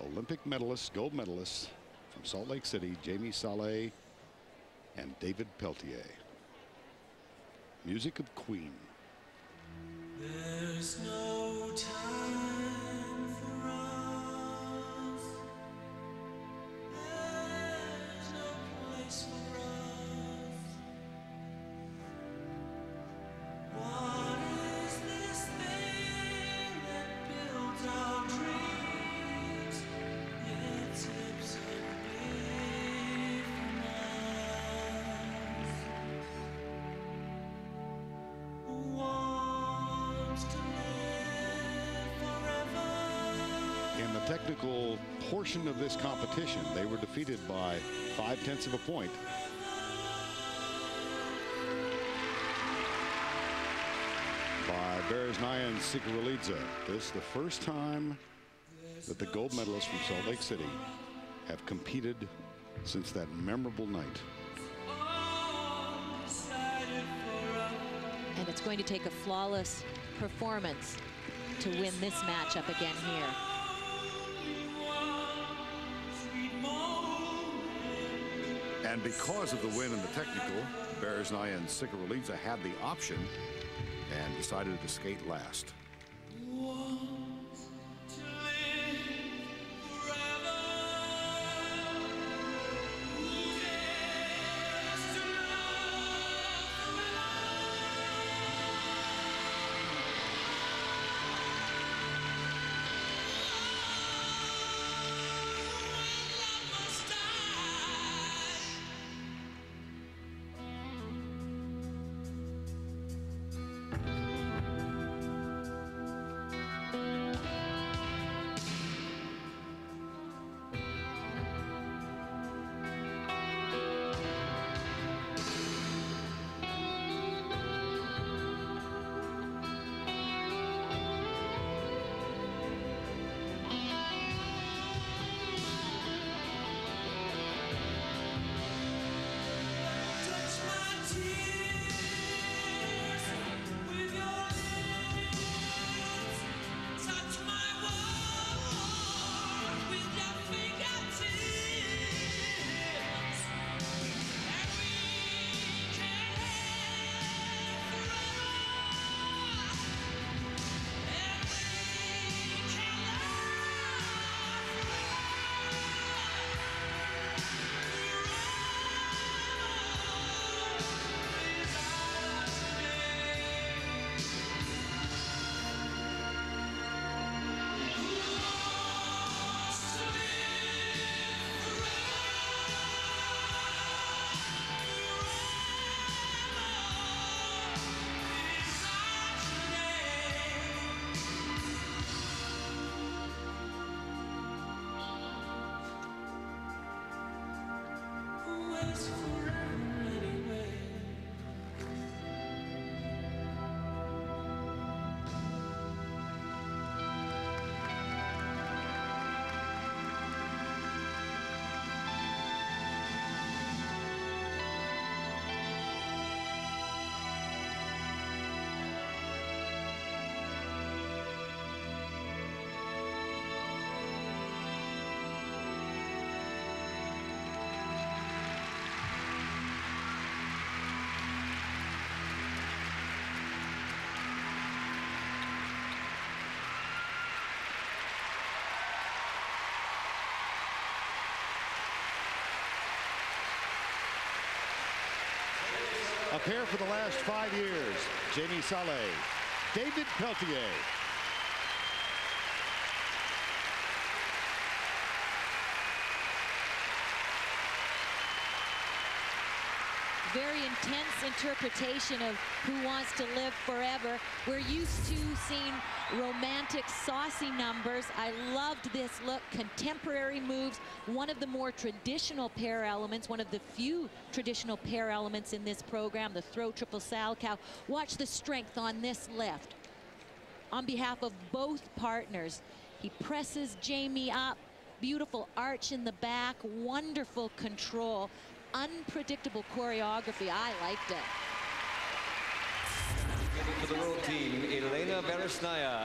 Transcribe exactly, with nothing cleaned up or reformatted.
Olympic medalists, gold medalists from Salt Lake City, Jamie Salé and David Peltier. Music of Queen. There's no time for us. There's no place for us. What is this thing that builds our dreams? Yet tips away from us. Who wants to live forever? In the technical portion of this competition, they were defeated by five tenths of a point. By Berezhnaya Sikirolidze. This is the first time that the gold medalists from Salt Lake City have competed since that memorable night. And it's going to take a flawless performance to win this matchup again here. And because of the win in the technical, Berezhnaya and Sikirolidze had the option and decided to skate last. A pair for the last five years, Jamie Salé, David Peltier. Very intense interpretation of Who Wants to Live Forever. We're used to seeing romantic, saucy numbers. I loved this look. Contemporary moves, one of the more traditional pair elements, one of the few traditional pair elements in this program, the throw triple Salchow. Watch the strength on this lift. On behalf of both partners, he presses Jamie up. Beautiful arch in the back, wonderful control. Unpredictable choreography. I liked it. For the world team, Elena Berezhnaya.